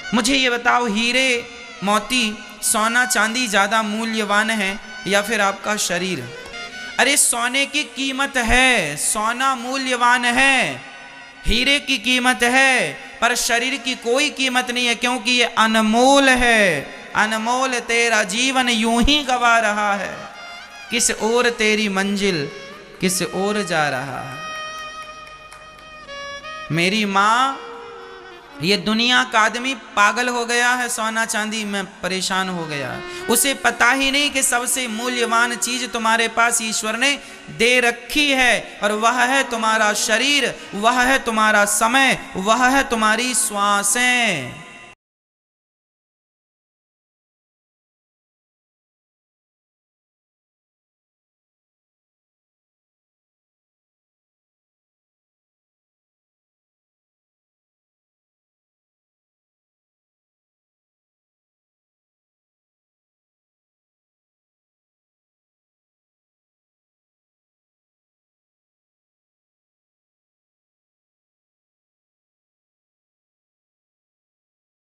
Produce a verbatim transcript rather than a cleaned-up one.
मुझे ये बताओ, हीरे मोती सोना चांदी ज़्यादा मूल्यवान है या फिर आपका शरीर? अरे सोने की कीमत है, सोना मूल्यवान है, हीरे की कीमत है, पर शरीर की कोई कीमत नहीं है, क्योंकि ये अनमोल है। अनमोल तेरा जीवन यूं ही गवा रहा है, किस ओर तेरी मंजिल किस ओर जा रहा है। मेरी माँ, ये दुनिया का आदमी पागल हो गया है, सोना चांदी में परेशान हो गया है। उसे पता ही नहीं कि सबसे मूल्यवान चीज तुम्हारे पास ईश्वर ने दे रखी है, और वह है तुम्हारा शरीर, वह है तुम्हारा समय, वह है तुम्हारी श्वासें।